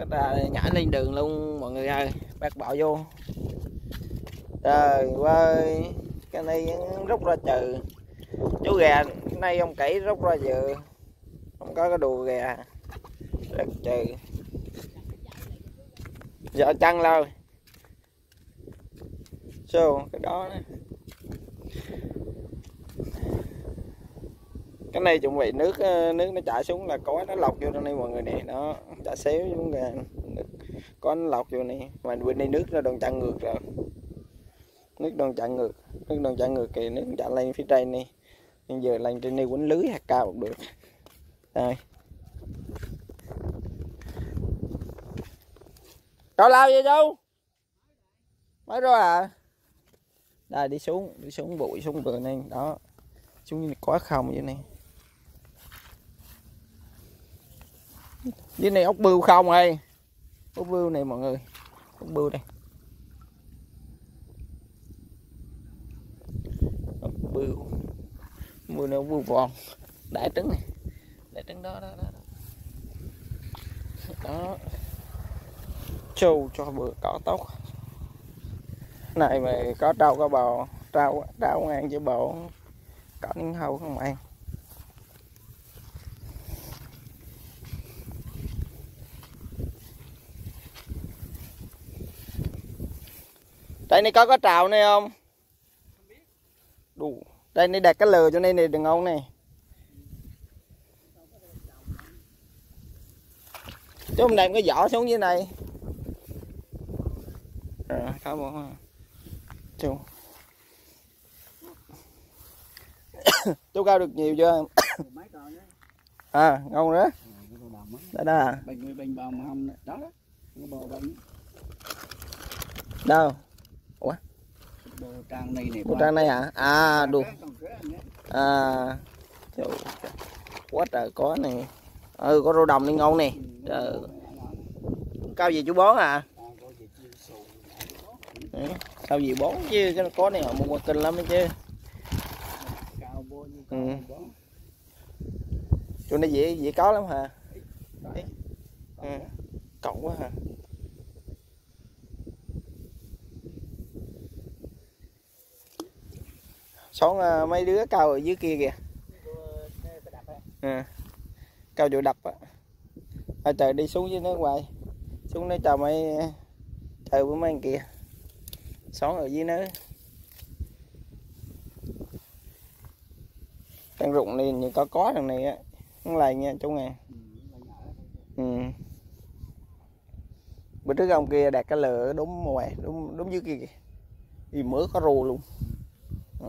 Cái nhảy lên đường luôn mọi người ơi, bác bỏ vô. Trời ơi, cái này rút ra trừ. Chú gà nay ông kỹ rút ra dự. Không có cái đùa gà. Rất trừ. Giờ chăn lâu. Số cái đó nè. Cái này chuẩn bị nước nó chảy xuống là có nó lọc vô trong đây mọi người nè, nó chảy xéo xuống kìa, có nó lọc vô này, mà bên đây nước nó đang chặn ngược rồi, nước đang chặn ngược kìa, nước chặn lên phía trên này, bây giờ lên trên đây quấn lưới hạt cao cũng được. Đây rồi lao vậy chú mới rồi à, đây đi xuống bụi xuống bờ này đó, xuống như quá không vậy này. Dưới này ốc bươu không ơi, ốc bươu này mọi người, ốc bươu đây, ốc bươu này, ốc bươu vòn, đẻ trứng này, đẻ trứng đó đó, trâu cho bữa cỏ tốt này mà có trâu có bò, trâu ăn chứ bò cỏ miếng hâu không ăn. Đây này có trào này không? Đủ. Đây này đặt cái lừa cho nên này đừng ngon này. Chứ không đem cái vỏ xuống dưới này. Có bộ. Chú. Chú cao được nhiều chưa? À, ngon đó. Đó đó. Bình bò mà không đó đó. Bò bình. Đâu? Ủa? Bò trang này này. Bò trang này hả? À, đủ. À. Trời. Quá trời có này. Ừ, có rau đồng này ngon nè. Trời. Cao gì chú bón à? Cao gì bón chứ, cái có này họ mua qua kinh lắm đấy chứ. Ừ. Chỗ này dễ có lắm hả? Ừ. Cộng quá hả? Sống mấy đứa cao ở dưới kia kìa. Ừ. Cao chỗ đập á. Trời đi xuống dưới nó hoài. Xuống nó chào mấy trời với mấy anh kia. Sống ở dưới nó. Đang rụng lên như có thằng này á. Không lại nha chú nghe. Ừ. Bữa trước ông kia đặt cái lửa đúng ngoài, đúng dưới kia kìa. Thì mới có rô luôn. Ừ.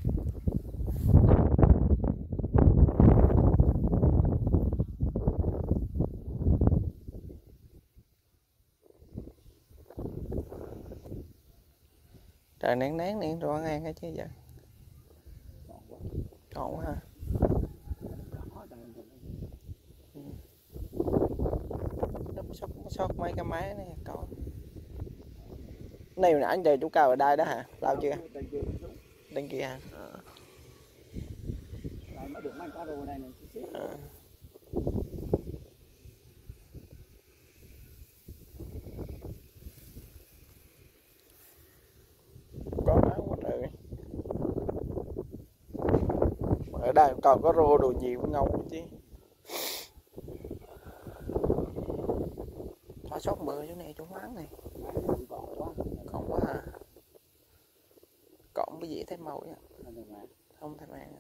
Trời nén nén rồi ăn cái chứ vậy. Tròn quá ha. Sót mấy cái máy này có. Này nãy giờ chú cao ở đây đó hả? Lao chưa? Bên kia hả? Có áo quá trời. Ở đây còn có rô đồ nhiều ngầu chứ. Thỏa sót bờ chỗ này chỗ máng này. Còn quá à. Còn cái gì thấy màu vậy? Không thấy màng.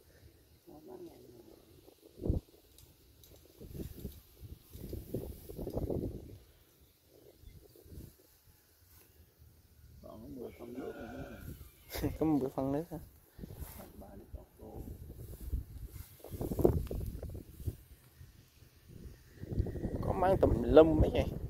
Có một bữa phân nước hả? Có mang tùm lum mấy vậy.